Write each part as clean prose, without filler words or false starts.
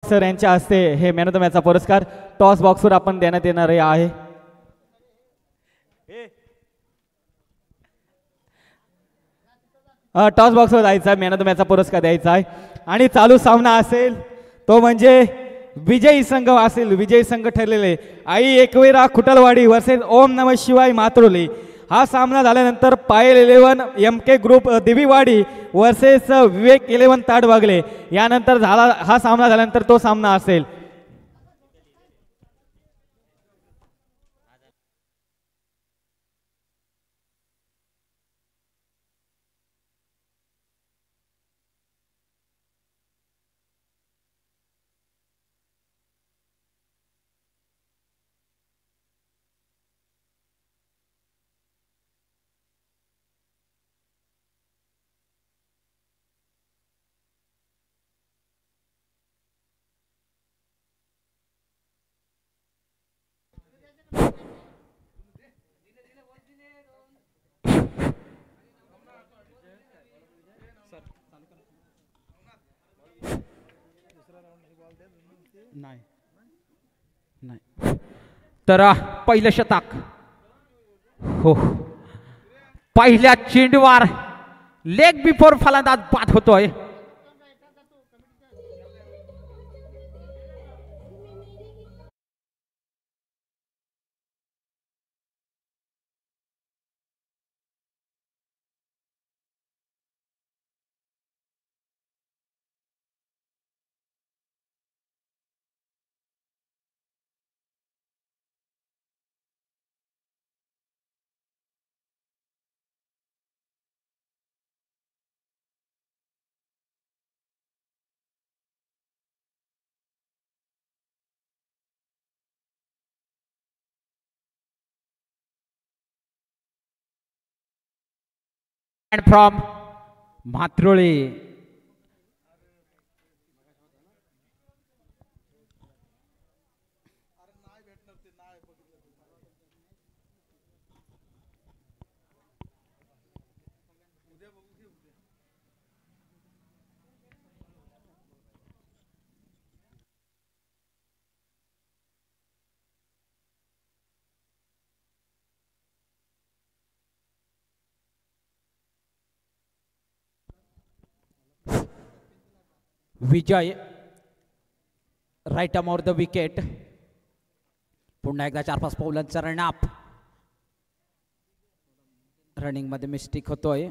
Sir यांच्या हस्ते हे मॅन ऑफ द मॅचचा पुरस्कार टॉस बॉक्सवर आपण देण्यात येणार आहे. टॉस बॉक्सवर जायचा मॅन ऑफ द मॅचचा पुरस्कार द्यायचा आहे आणि चालू सामना असेल तो म्हणजे विजयी संघ असेल. विजयी संघ ठरलेले आई एकवेरा खुटलवाडी वर्सेस ओम नमः शिवाय मात्रोली. हा सामना झाल्यानंतर Payal 11 MK group Deviwadi versus Vivek 11 ताडवागले. यानंतर झाला हा सामना झाल्यानंतर तो सामना असेल. नाही तर पहिलं शतक हो पहिल्या चेंडूवर लेग बिफोर फलंदाज बाद होतोय. And from Matroli. Vijay right arm over the wicket. पुन्हा एकदा 4-5 पावलांचा रनअप. रनिंग मध्ये मिस्टेक होतोय.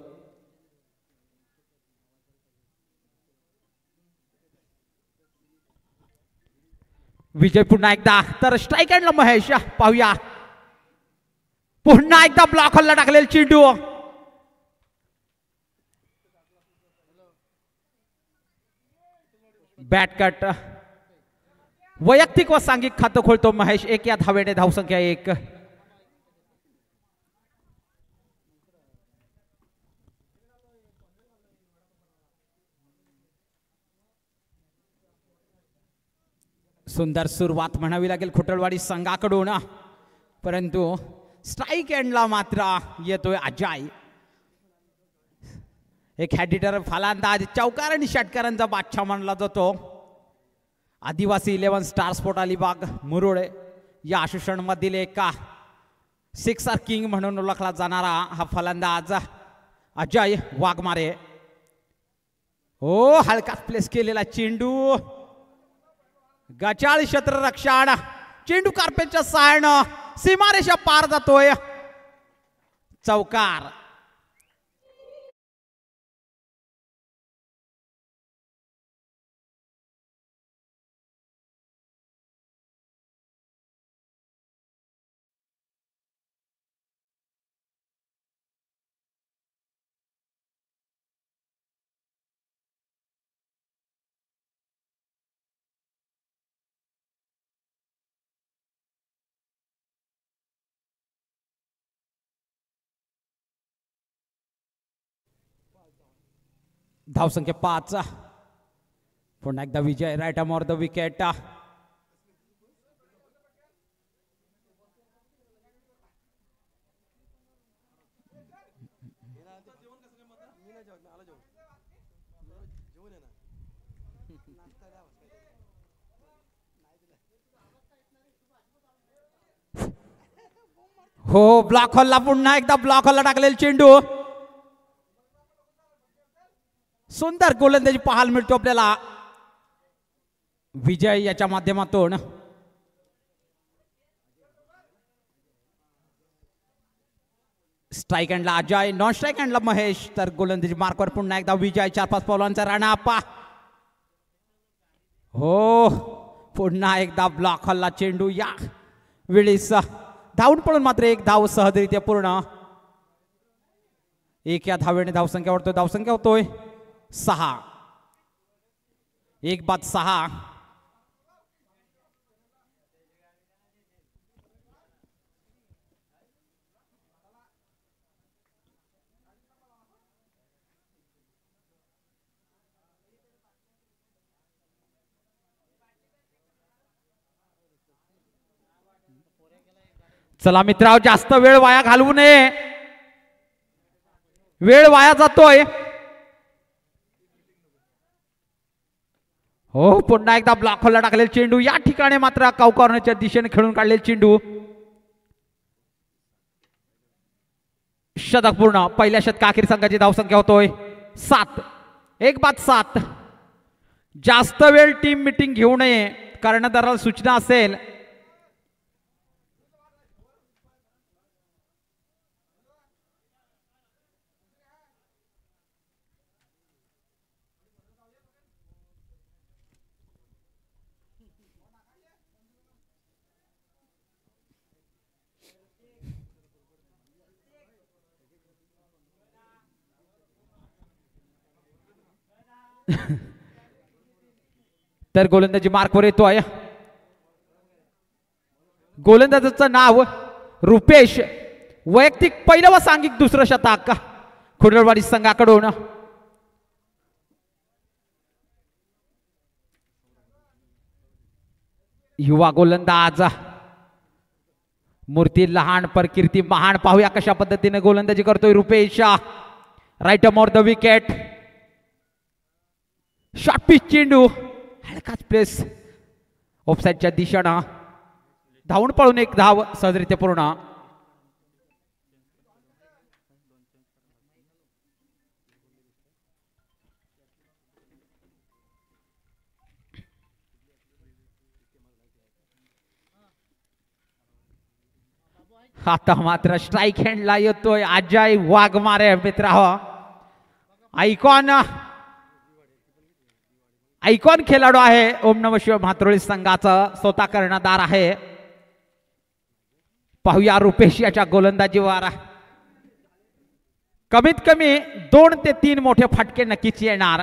विजय पुन्हा एकदा तर स्ट्राईक एंडला महेश पाहूया. पुन्हा एकदा ब्लॉक हॉलला टाकलेला चेंडू. Bat cut. वैयक्तिक व सांघिक खातं खोलतो महेश. 1 या धावेने धावसंख्या 1. सुंदर सुरुवात म्हणावी लागेल खुटलवाडी संघाकडून, परंतु स्ट्राईक एंडला मात्र येतोय अजय. एक हॅडिटर फलंदाज चौकार आणि षटकारांचा बादशाह मानला जातो. आदिवासी 11 स्टार स्पोर्ट अलिबाग मुरुड या असोसिएशन मधील एक सिक्सर किंग म्हणून ओळखला जाणारा हा फलंदाज अजय वाघमारे. हो हलका प्लेस केलेला चेंडू. गचाळ क्षेत्ररक्षण. चेंडू कार्पेटच्या साहाय्याने सीमारेषा पार जातोय. चौकार. धावसंख्या 5. पुन्हा एकदा Vijay right arm over the wicket. हो, ब्लॉक हॉलला पुन्हा एकदा ब्लॉक हॉलला टाकलेला चेंडू. सुंदर गोलंदाजी पाहायला मिळतो आपल्याला विजय याच्या माध्यमातून. स्ट्राईक हँडला अजय, नॉन स्ट्राईक हँडला महेश. तर गोलंदाजी मार्कवर पुन्हा एकदा विजय. 4-5 पावलांचा राणा आप्पा. हो, पुन्हा एकदा ब्लॉक हॉलला चेंडू. या वेळेस धावून पडून मात्र एक धाव सहजरित्या पूर्ण. एक या धावेने धावसंख्या वाढतोय. धावसंख्या होतोय 6. 1-6. चला मित्रांनो, जास्त वेळ वाया घालवू नये. वेळ वाया जातोय. हो, पुन्हा एकदा ब्लॉक हॉलला टाकलेला चेंडू. या ठिकाणी मात्र काऊ कॉर्नरच्या दिशेने खेळून काढलेला चेंडू. शतक पूर्ण. पहिल्या षटकाअखेर संघाची धावसंख्या होतोय 7. 1-7. जास्त वेळ टीम मीटिंग घेऊ नये. कर्णधाराला सूचना असेल. तर गोलंदाजी मार्कवर येतोय. गोलंदाजाचं नाव रुपेश. वैयक्तिक पहिलं व सांघिक दुसरं शतक खुडरवाडी संघाकडून. युवा गोलंदाज मूर्ती लहान पर कीर्ती महान. पाहूया कशा पद्धतीने गोलंदाजी करतोय Rupesh. Right off the wicket. Short pitch चेंडू. हलकाच प्लेस ऑफसाईडच्या दिशेनं. धावून पळून एक धाव सहजरित्या पूर्ण. आता मात्र स्ट्राईक हँडला येतोय अजय वाघमारे. मित्र आयकॉन खेळाडू आहे. ओम नम शिवाय म्हात्रोळी संघाचा स्वतः कर्णधार आहे. पाहूया रुपेश याच्या गोलंदाजीवर. कमीत कमी 2 ते 3 मोठे फटके नक्कीच येणार.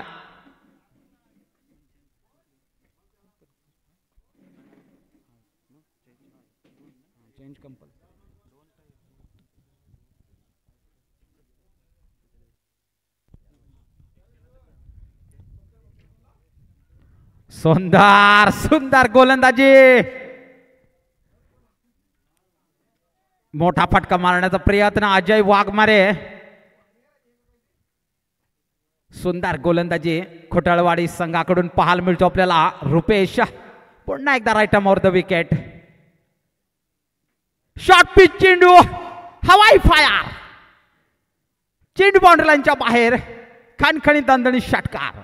सुंदर सुंदर गोलंदाजी. मोठा फटका मारण्याचा प्रयत्न अजय वाघमारे. सुंदर गोलंदाजी खोटाळवाडी संघाकडून पाहायला मिळतो आपल्याला. रुपेश पुन्हा एकदा right off the wicket. Short pitch चेंडू. हवाई फायर. चेंडू बाउंड्री लाईनच्या बाहेर. खणखणी दणदणी षटकार.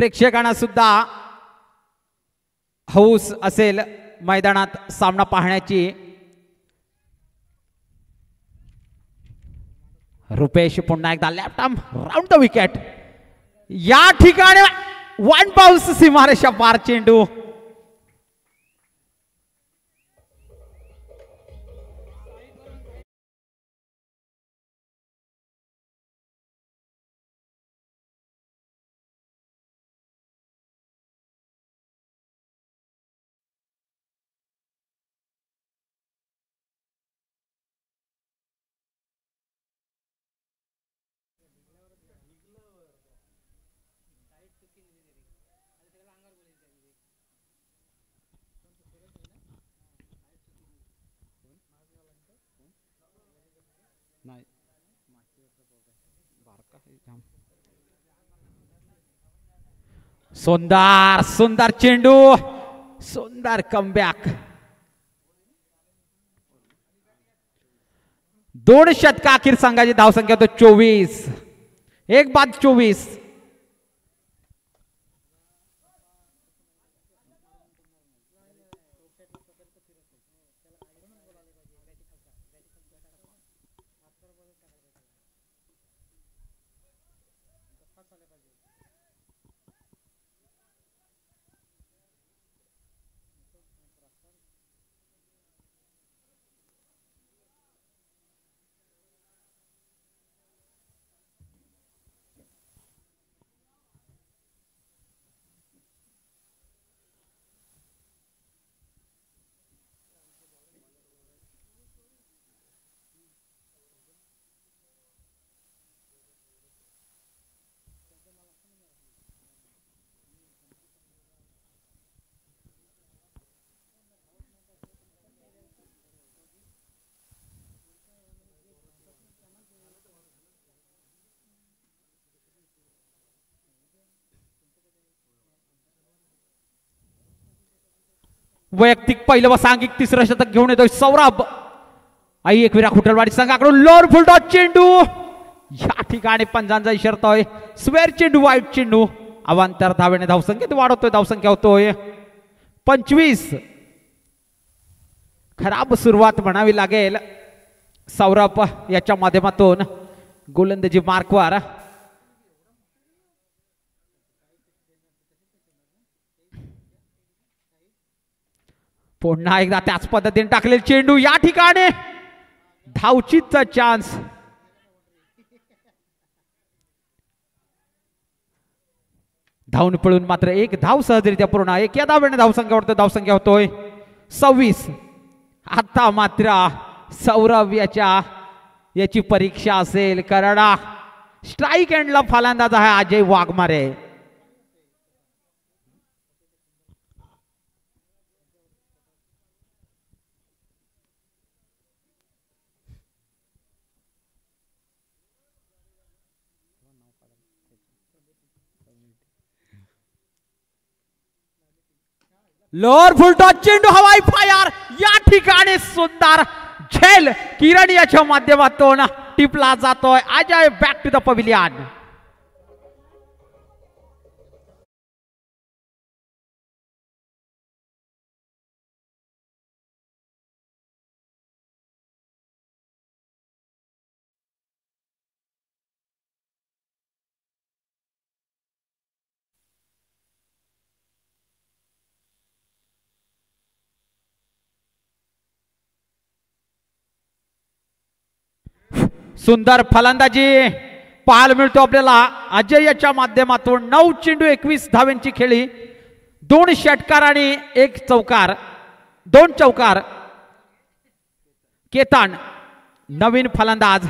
प्रेक्षकांना सुद्धा हौस असेल मैदानात सामना पाहण्याची. रुपेश पुन्हा एकदा लॅपटॉप राऊंड द विकेट. या ठिकाणी वन बाउन्स सीमारेषा पार चेंडू. सुंदर सुंदर चेंडू. सुंदर कमबॅक. 2 षटका अखेर संघाची धावसंख्या होतो 24. 1-24. वैयक्तिक पहिलं व सांघिक तिसरं शतक घेऊन येतोय सौरभ. आई एकविरा खुटलवाडी संघाकडून लोअर फुल टॉस चेंडू. या ठिकाणी पंजांचा इशारतोय. स्वेअर चेंडू, वाईट चेंडू. अवांतर धावेने धावसंख्येत वाढवतोय. धावसंख्या होतोय 25. खराब सुरुवात म्हणावी लागेल सौरभ याच्या माध्यमातून गोलंदाजी मार्कवर. पुन्हा एकदा त्याच पद्धतीने टाकलेले चेंडू. या ठिकाणी धावचीचा चान्स. धावून पळून मात्र 1 धाव सहजरित्या पूर्ण. 1 या धावेने धावसंख्या वाढतोय. धावसंख्या होतोय 26. आता मात्र सौरभ याची परीक्षा असेल कारण स्ट्राईक एंडला फलंदाज आहे Ajay Waghmare. Lower full toss चेंडू. हवाई फायर. या ठिकाणी सुंदर झेल किरण याच्या माध्यमातून टिपला जातोय. Ajay back to the pavilion. सुंदर फलंदाजी पाहायला मिळतो आपल्याला अजय याच्या माध्यमातून. 9 चेंडू 21 धावांची खेळी. 2 षटकार आणि 1 चौकार. 2 चौकार. केतन नवीन फलंदाज.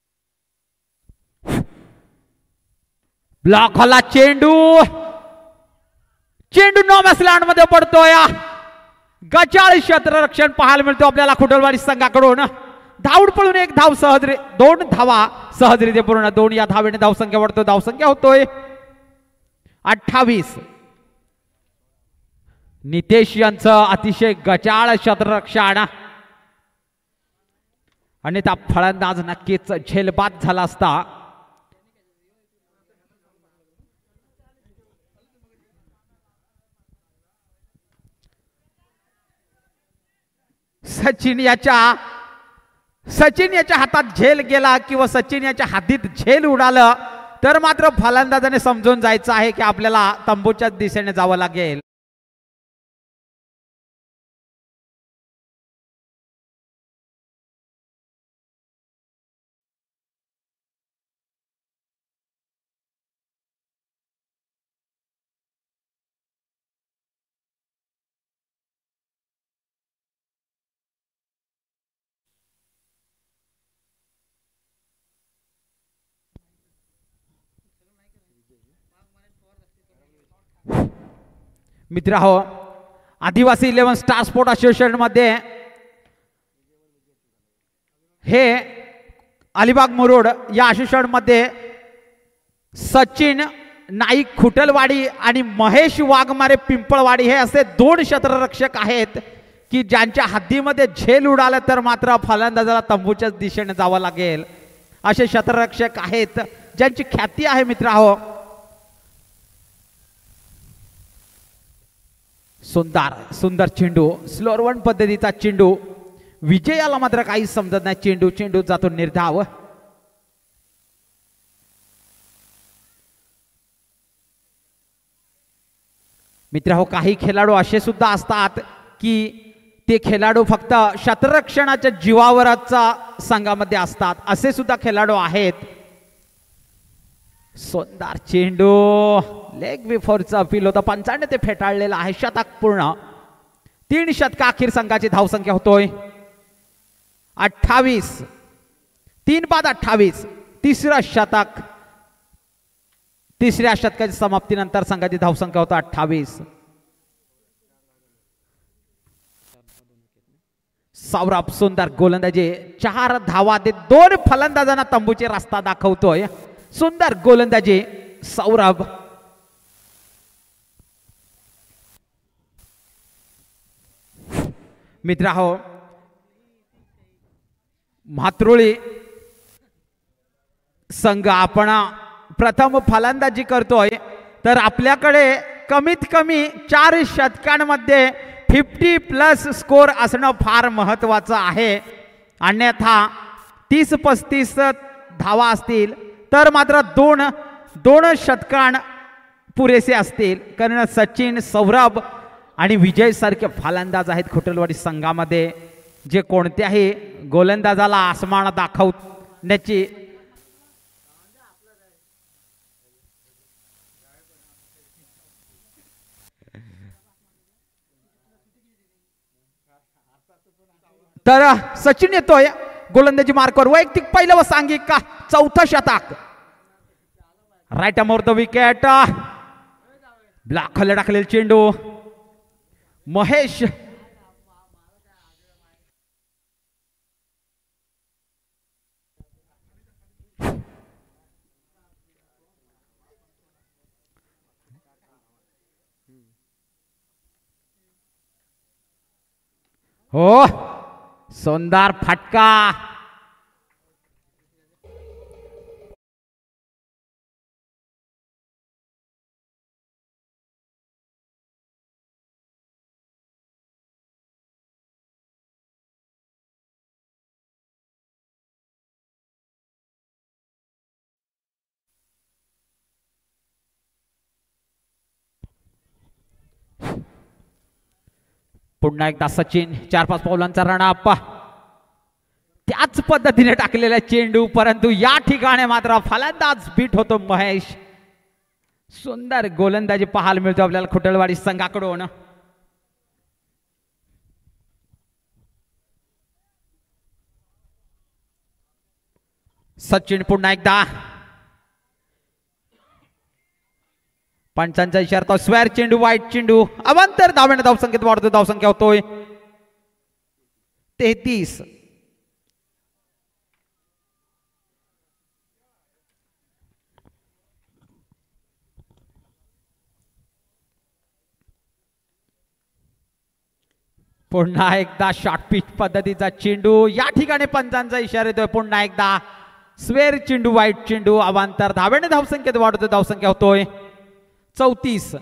ब्लॉक हॉला चेंडू. चेंडू नो मॅच मध्ये पडतोय. गचाळ क्षेत्ररक्षण पाहायला मिळतो आपल्याला खुटलवाडी संघाकडून. धावड पळून एक धाव सहज, 2 धावा सहजरित्या पूर्ण. 2 या धावेने धावसंख्या वाढतो. धावसंख्या होतोय 28. नितेश यांचं अतिशय गचाळ क्षेत्ररक्षण आणि त्या फलंदाज नक्कीच झेलबाद झाला असता. सचिन याच्या हातात झेल गेला किंवा सचिन याच्या हातीत झेल उडालं तर मात्र फलंदाजाने समजून जायचं आहे की आपल्याला तंबूच्या दिशेने जावं लागेल. मित्र हो, आदिवासी 11 स्टार स्पोर्ट असोसिएशन मध्ये हे अलिबाग मुरुड या असोसिएशन मध्ये सचिन नाईक खुटलवाडी आणि महेश वाघमारे पिंपळवाडी हे असे 2 क्षेत्ररक्षक आहेत की ज्यांच्या हद्दीमध्ये झेल उडाला तर मात्र फलंदाजाला तंबूच्या दिशेने जावं लागेल. असे क्षेत्ररक्षक आहेत ज्यांची ख्याती आहे. मित्र हो, सुंदर चेंडू, स्लोअर 1 पद्धतीचा चेंडू. विजयाला मात्र काही समजत नाही. चेंडू जातो निर्धाव. मित्र हो, काही खेळाडू असे सुद्धा असतात की ते खेळाडू फक्त क्षेत्ररक्षणाच्या जीवावरचा संघामध्ये असतात. असे सुद्धा खेळाडू आहेत. सुंदर चेंडू, लेग बिफोरचा अपील होता. 95 ते फेटाळलेला आहे. शतक पूर्ण. 3 षटका अखेर संघाची धावसंख्या होतोय 28. 3 बाद 28. तिसरं षटक. तिसऱ्या षटकाच्या समाप्तीनंतर संघाची धावसंख्या होता 28. सौरभ सुंदर गोलंदाजी. 4 धावा ते 2 फलंदाजांना तंबूचे रस्ता दाखवतोय. सुंदर गोलंदाजी सौरभ. मित्र हो, म्हात्रोळी संघ आपण प्रथम फलंदाजी करतोय तर आपल्याकडे कमीत कमी 4 षटकांमध्ये 50+ स्कोर असणं फार महत्वाचं आहे. अन्यथा 30-35 धावा असतील तर मात्र 2 षटकां पुरेसे असतील. कारण सचिन, सौरभ आणि विजय सारखे फलंदाज आहेत खुटलवाडी संघामध्ये जे कोणत्याही गोलंदाजाला आसमान दाखवण्याची तर सचिन येतोय गोलंदाजी मार्कवर. वैयक्तिक पहिलं व सांघिक का 4थं षटक. Right arm over the wicket. Block खाली टाकलेला चेंडू. महेश हो, सुंदर फटका. पुन्हा एकदा सचिन. 4-5 पावलांचा रनअप. त्याच पद्धतीने टाकलेला चेंडू, परंतु या ठिकाणी मात्र फलंदाज बीट होतो महेश. सुंदर गोलंदाजी पाहायला मिळतो आपल्याला खुटलवाडी संघाकडून. सचिन पुन्हा एकदा. पंचांचा इशारा तो स्क्वेअर चेंडू वाईट चेंडू अवांतर धावेने धावसंख्येत वाढतो धावसंख्या होतोय 33. पुन्हा एकदा शॉर्ट पिच पद्धतीचा चेंडू या ठिकाणी पंचांचा इशारा येतोय पुन्हा एकदा स्क्वेअर चेंडू वाईट चेंडू अवांतर धावेने धावसंख्येत वाढतो धावसंख्या होतोय 34.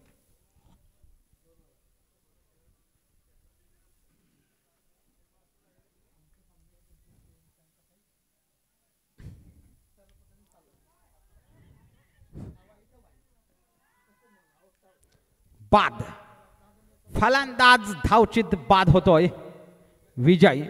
बाद फलंदाज धावचित बाद होतोय विजय.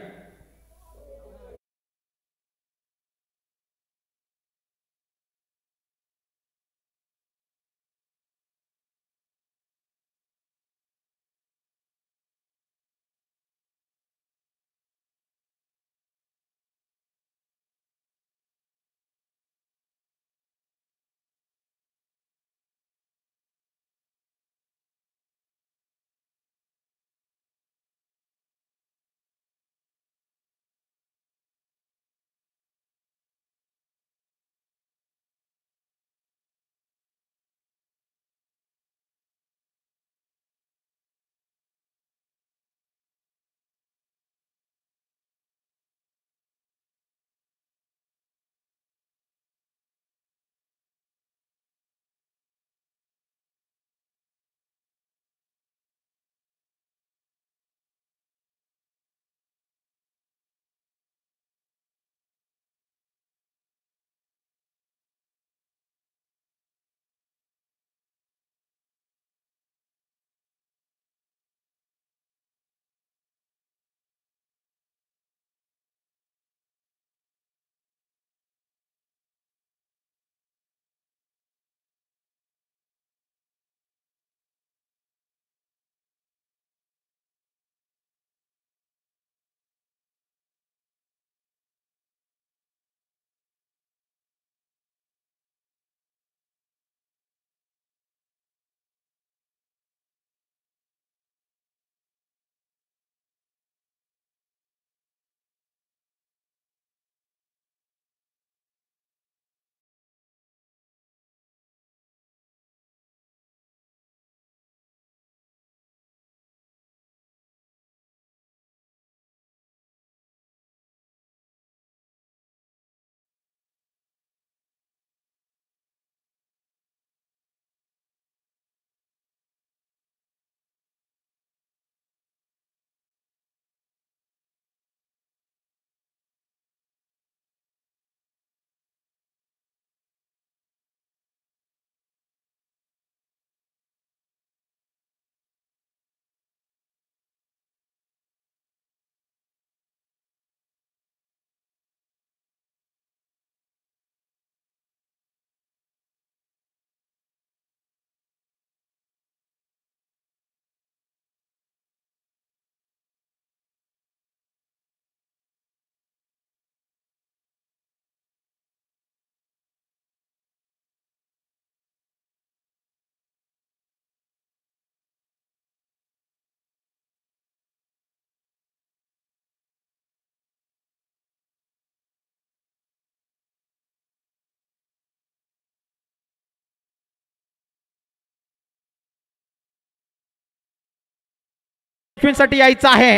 साठी यायचं आहे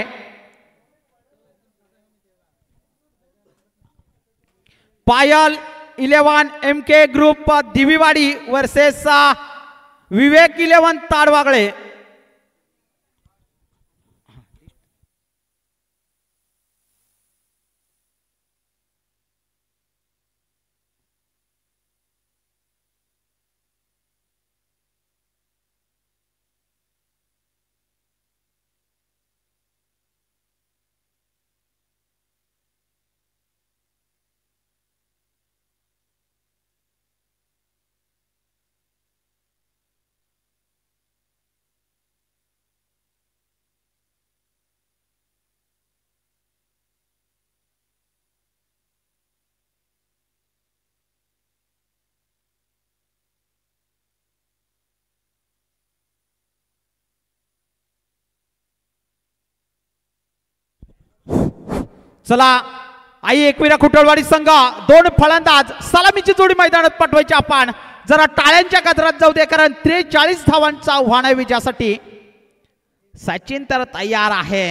Payal 11 MK group Diviwadi versus Vivek 11 Tadwagale. चला आई एकविरा खुटळवाडी संघ दोन फलंदाज सलामीची जोडी मैदानात पाठवायची आपण जरा टाळ्यांच्या गजरात जाऊ दे कारण 43 धावांचा आव्हान आहे विजयासाठी सचिन तर तयार आहे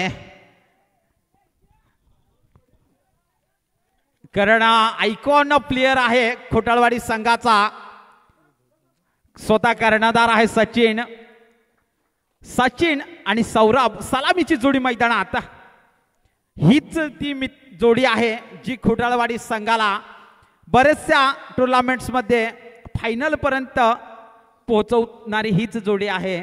कारण आयकॉन प्लेयर आहे खुटळवाडी संघाचा स्वतः कर्णधार आहे सचिन आणि सौरभ सलामीची जोडी मैदानात हीच ती जोडी आहे जी खुटळवाडी संघाला बरेचशा टुर्नामेंट्स मध्ये फायनल पर्यंत पोहोचवणारी हीच जोडी आहे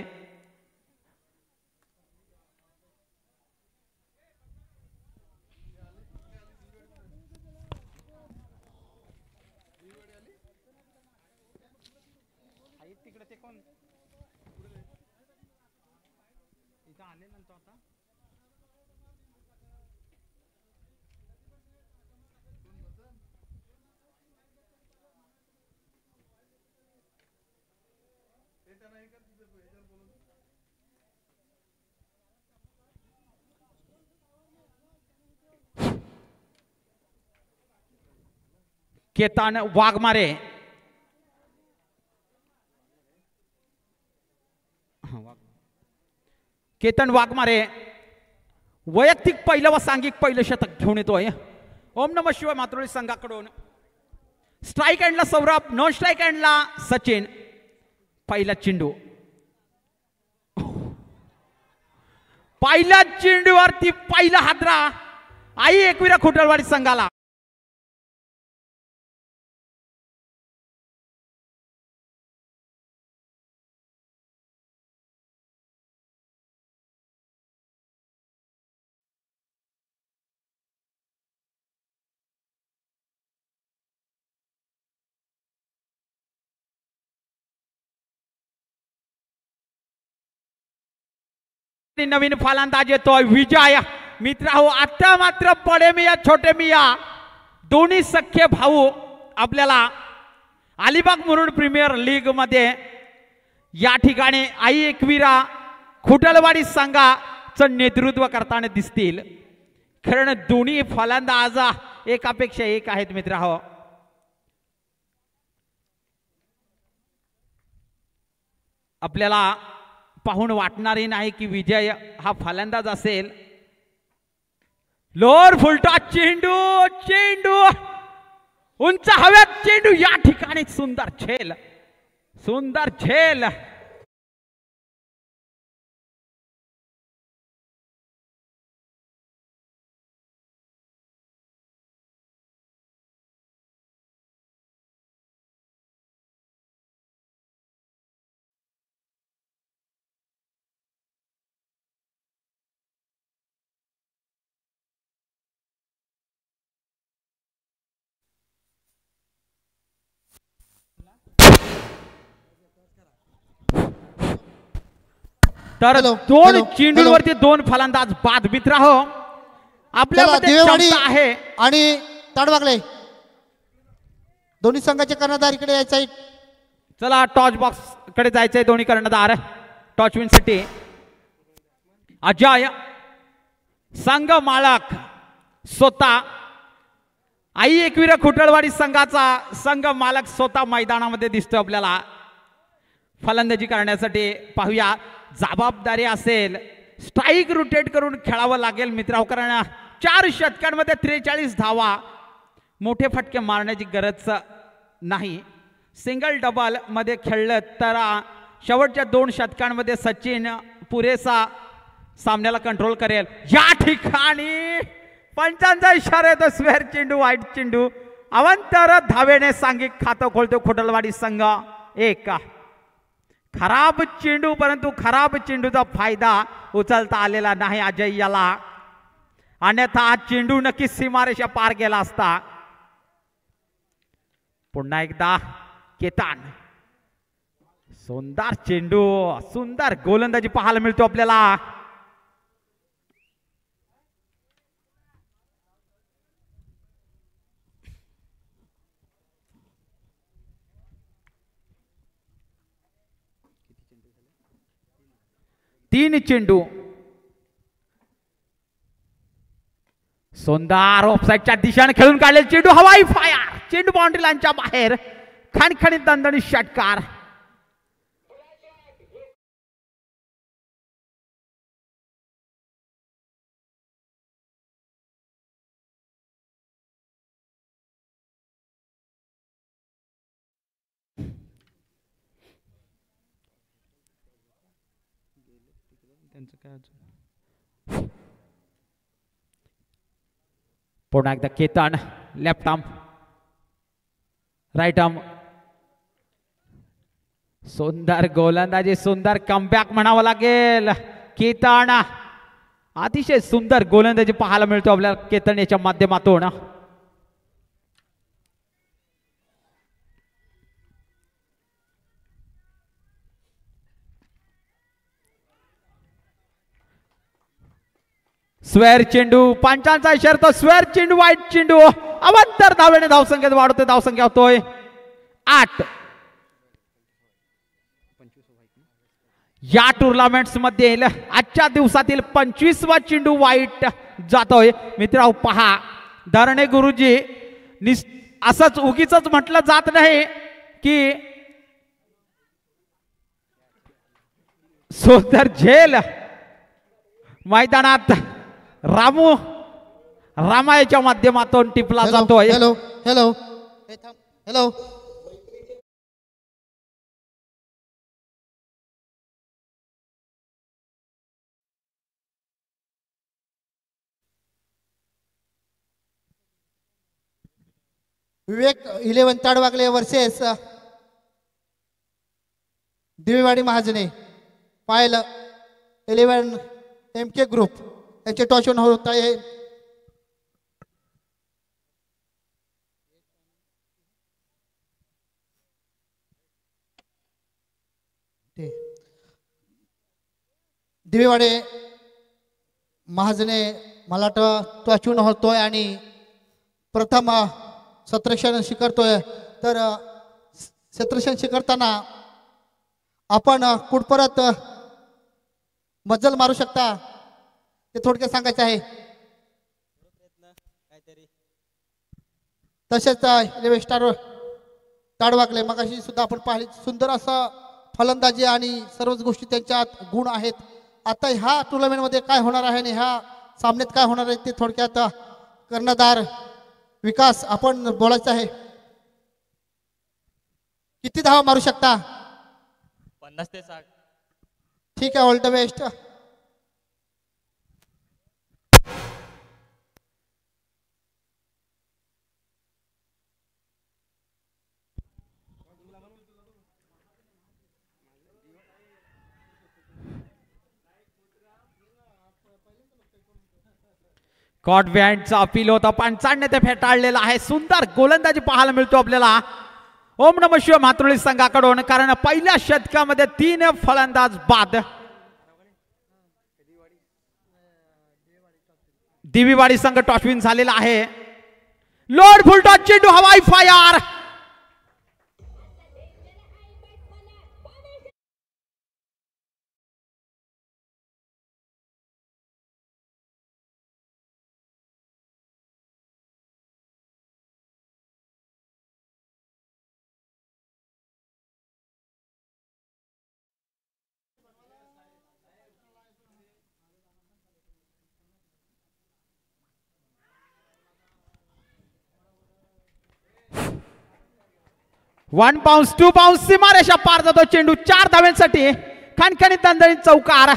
केतन वाघमारे वैयक्तिक पहिलं व सांघिक पहिलं शतक घेऊन येतोय ओम नमः शिवाय मातृळी संघाकडून स्ट्राईक एंडला सौरभ नॉन स्ट्राईक एंडला सचिन पहिला चेंडू पहिल्या चेंडूवरती पहिला हादरा आई एकविरा खुटळवाडी संघाला नवीन फलंदाज येतोय विजय मित्र आता मात्र बडे मिया छोटे मिया दोन्ही सख्खे भाऊ आपल्याला अलिबाग मुरुड प्रीमियर लीग मध्ये या ठिकाणी आई एकविरा खुटळवाडी संघाचं नेतृत्व करताना दिसतील कारण दोन्ही फलंदाज एकापेक्षा एक आहेत मित्र आपल्याला पाहून वाटणारही नाही की विजय हा फलंदाज असेल लोअर फुलटा चेंडू उंच हव्यात चेंडू या ठिकाणी सुंदर झेल तर दोन चेंडूवरती दोन फलंदाज बाद मित्र आपल्यामध्ये क्षमता आहे आणि ताडवागले दोन्ही संघाच्या कर्णधारीकडे यायचंय चला टॉच बॉक्स कडे जायचंय दोन्ही कर्णधार टॉच विन साठी अजय संघ मालक स्वतः आई एकविरा खुटळवाडी संघाचा संघ मालक स्वतः मैदानामध्ये दिसतो आपल्याला फलंदाजी करण्यासाठी पाहूया जबाबदारी असेल स्ट्राईक रोटेट करून खेळावं लागेल मित्रांनो कारण 4 षटकांमध्ये 43 धावा मोठे फटके मारण्याची गरज नाही सिंगल डबल मध्ये खेळलं तर शेवटच्या 2 षटकांमध्ये सचिन पुरेसा सामन्याला कंट्रोल करेल या ठिकाणी पंचांचा इशारा येतो स्वेअर चेंडू वाईट चेंडू अवंतर धावेने सांघिक खातं खोलतो खुटळवाडी संघ एक खराब चेंडू परंतु खराब चेंडूचा फायदा उचलता आलेला नाही अजय याला अन्यथा हा चेंडू नक्कीच सीमारेषा पार गेला असता पुन्हा एकदा केतन सुंदर चेंडू सुंदर गोलंदाजी पाहायला मिळतो आपल्याला तीन चेंडू सुंदर ऑफसाईडच्या दिशेने खेळून काढले चेंडू हवाई फायर चेंडू बाउंड्री लाईनच्या बाहेर खणखणीत दणदणीत षटकार. पुन्हा एकदा Ketan left arm right arm. सुंदर गोलंदाजी सुंदर कमबॅक म्हणावं लागेल. केतन अतिशय सुंदर गोलंदाजी पाहायला मिळतो आपल्याला केतन याच्या माध्यमातून. स्वेअर चेंडू पंचांचा इशारा तो स्वेअर चेंडू वाईट चेंडू अवंतर धावेने धावसंख्येत वाढवते धावसंख्या होतोय 8. या टुर्नामेंट्स मध्ये आजच्या दिवसातील 25वा चेंडू वाईट जातोय. मित्रांनो पहा धरणे गुरुजी असंच उगीच म्हटलं जात नाही की सुंदर झेल मैदानात रामायाच्या माध्यमातून टिपला जातोय. Hello hello hello. Vivek 11 Tadwagale versus Divewadi Mahajane Payal 11 MK group यांचे टॉस होत आहे. दिवेवाडे महाजने मला टॉचून होतोय आणि प्रथम सत्रक्षण स्वीकारतोय. तर सत्रक्षण स्वीकारताना आपण कुठपर्यंत मजल मारू शकता ते थोडक्यात सांगायचं आहे. तसेच 11 स्टार ताडवागले मगाशी सुद्धा आपण पाहिली सुंदर असं फलंदाजी आणि सर्वच गोष्टी त्यांच्यात गुण आहेत. आता ह्या टुर्नामेंट मध्ये काय होणार आहे आणि ह्या सामन्यात काय होणार आहे ते थोडक्यात कर्णधार विकास आपण बोलायचं आहे. किती धावा मारू शकता? 50 ते 60. ठीक आहे ऑल द बेस्ट. कॉट बँडचा अपील होता पण चांडणे ते फेटाळलेला आहे. सुंदर गोलंदाजी पाहायला मिळतो आपल्याला ओम नमः शिवाय मातृळी संघाकडून. कारण पहिल्या षटकामध्ये 3 फलंदाज बाद. दिवेवाडी संघ टॉसविन झालेला आहे. लोड फुल टॉस चेंडू हवाई फायर. वन बाउन्स 2 बाउन्स सीमारेषा पार जातो चेंडू 4 धाव्यांसाठी खणखणीत दणदणीत चौकार.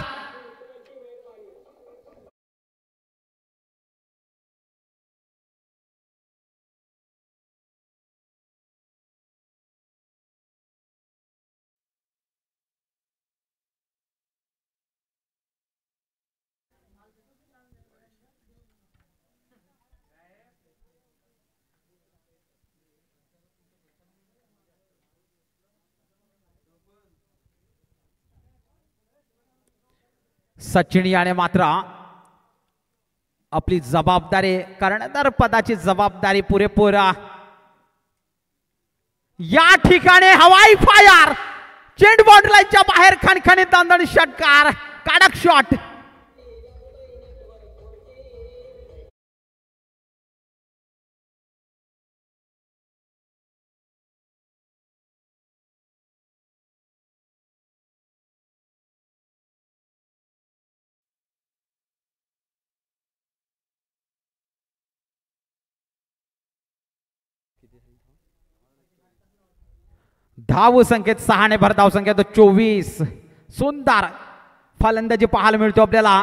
सचिन याने मात्र आपली जबाबदारी कर्णधार पदाची जबाबदारी पुरेपूर या ठिकाणी हवाई फायर चेंडू बाउंड्री लाईनच्या बाहेर खणखणीत दणदणीत षटकार कडक शॉट. धाव संख्येत 6 भर धाव संख्या 24. सुंदर फलंदाजी पाहायला मिळतो आपल्याला.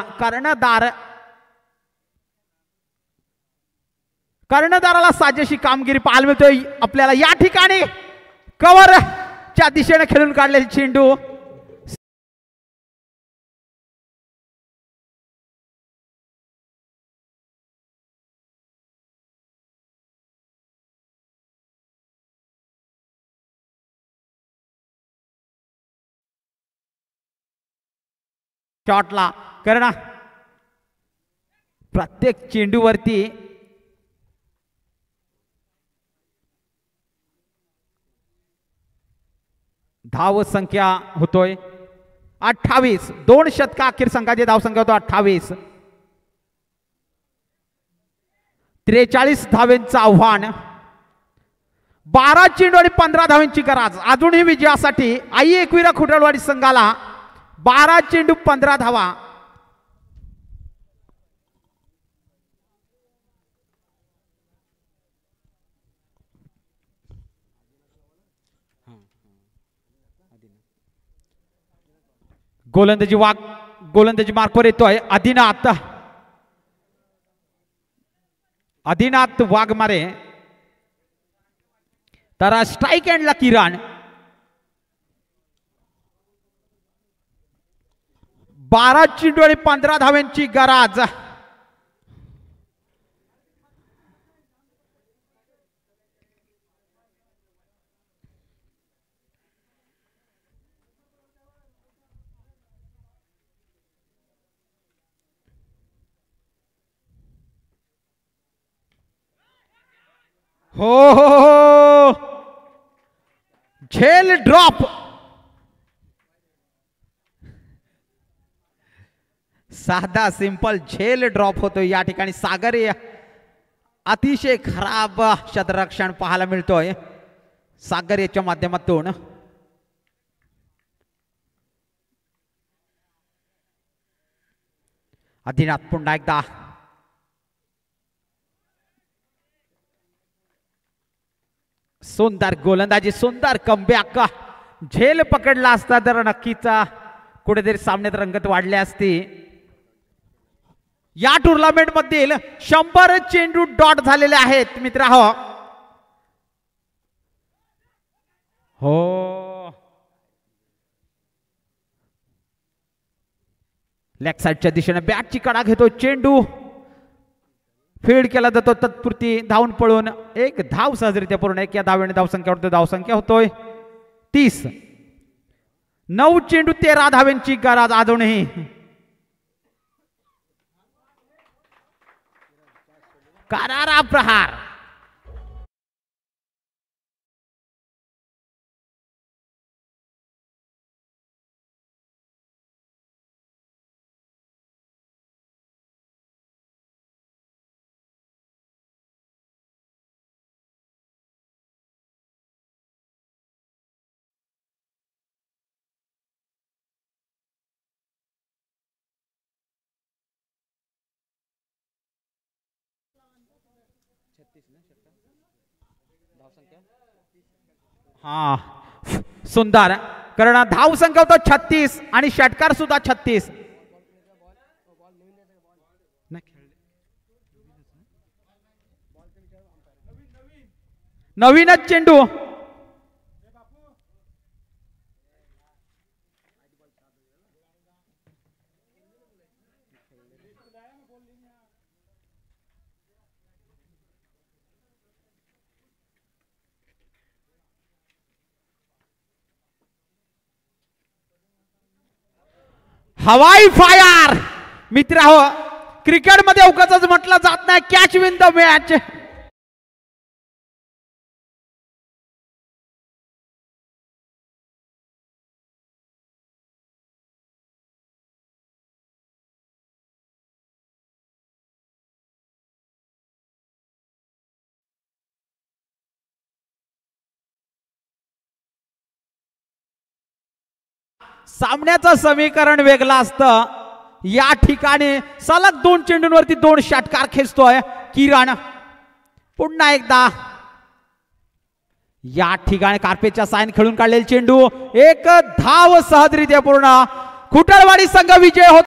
कर्णधाराला साजेशी कामगिरी पाहायला मिळतोय आपल्याला या ठिकाणी. कव्हरच्या दिशेने खेळून काढलेले चेंडू शॉटला करणा. प्रत्येक चेंडूवरती धाव संख्या होतोय 28. 2 षटका अखेर संघाची धाव संख्या होतो 28. 43 धावेंचं आव्हान. 12 चेंडू आणि 15 धावेंची गरज अजूनही विजयासाठी. आई एकविरा खुटलवाडी संघाला 12 चेंडू 15 धावा. गोलंदाजी मार्कवर येतोय आदिनाथ वाघमारे. तर स्ट्राईक एंडला किरण. 12 चेंडू आणि 15 धाव्यांची गरज. हो झेल ड्रॉप. साधा सिंपल झेल ड्रॉप होतो या ठिकाणी. सागरी अतिशय खराब क्षेत्ररक्षण पाहायला मिळतोय सागर याच्या माध्यमातून. आदिनाथ पुन्हा एकदा. सुंदर गोलंदाजी, सुंदर कमबॅक. झेल पकडला असता तर नक्कीच कुठेतरी सामन्यात रंगत वाढली असती. या टुर्नामेंट मधील 100 चेंडू डॉट झालेले आहेत मित्रांनो. हो लेग साइडच्या दिशेने बॅटची कडा घेतो. चेंडू फीड केला जातो. तत्पुरती धावून पळून 1 धाव सहजरित्या पूर्ण. 1 या धावेने धावसंख्या धावसंख्या होतोय 30. 9 चेंडू 13 धाव्यांची गरज अजूनही. करारा प्रहार. हा सुंदर कारण धाव संख्या होतो 36 आणि षटकार सुद्धा 36. नवीनच चेंडू. हवाई फायर मित्रांनो. क्रिकेटमध्ये उगाचच म्हटलं जात नाही कॅच विन द मॅच. सामन्याचं समीकरण वेगळं असतं. या ठिकाणी सलग 2 चेंडूंवरती 2 षटकार खेचतोय किरण. पुन्हा एकदा या ठिकाणी कार्पेटच्या साइन खेळून काढलेला चेंडू एक धाव सहजरित्या पूर्ण खुटरवाडी संघ विजय होत